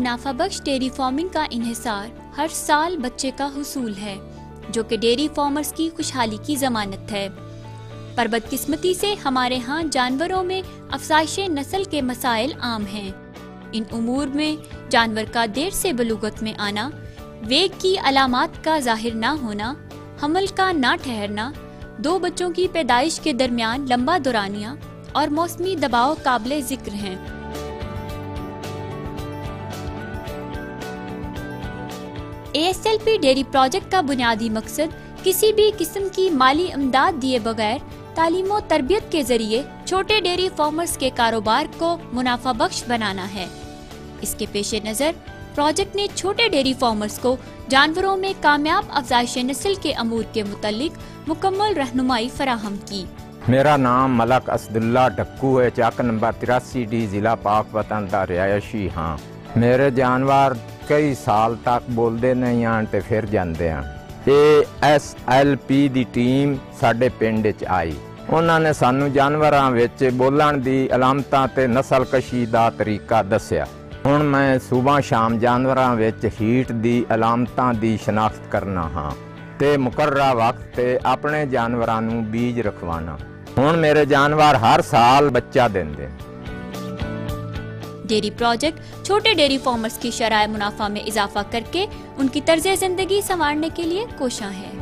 मुनाफा बख्श dairy farming का इन्हिसार हर साल बच्चे का हुसूल है, जो कि डेयरी फार्मर्स की खुशहाली की जमानत है। पर बदकिस्मती से हमारे यहाँ जानवरों में अफज़ाइश नस्ल के मसाइल आम हैं। इन उमूर में जानवर का देर से बलूगत में आना, वेग की अलामात का जाहिर ना होना, हमल का ना ठहरना, दो बच्चों की पैदाइश के दरमियान लंबा दौरानिया और मौसमी दबाव काबिले जिक्र हैं। ASLP डेयरी प्रोजेक्ट का बुनियादी मकसद किसी भी किस्म की माली इमदाद दिए बगैर तालीम और तरबियत के जरिए छोटे डेयरी फार्मर्स के कारोबार को मुनाफा बख्श बनाना है। इसके पेश नज़र प्रोजेक्ट ने छोटे डेयरी फार्मर्स को जानवरों में कामयाब अफज़ाइश नस्ल के अमूर के मुतालिक मुकम्मल रहनुमाई फराहम की। मेरा नाम मलक असदुल्ला ढक्कू है। चक नंबर 83D जिला पाकपतन का रिहायशी हाँ। मेरे जानवर कई साल तक बोलते नहीं आन ते फिर जाते हैं। ASLP दी टीम साडे पिंड च आई। उन्होंने सानू जानवरां विच बोलण दी अलामतां ते नस्ल कशी दा तरीका दस्या। हुण मैं सुबह शाम जानवरां विच हीट दी अलामतां दी शनाख्त करना हाँ ते मुकर्रा वक्त ते अपने जानवरां नू बीज रखवाना। हुण मेरे जानवर हर साल बच्चा देंदे। डेयरी प्रोजेक्ट छोटे डेयरी फार्मर्स की शराय मुनाफा में इजाफा करके उनकी तर्ज जिंदगी संवारने के लिए कोशां है।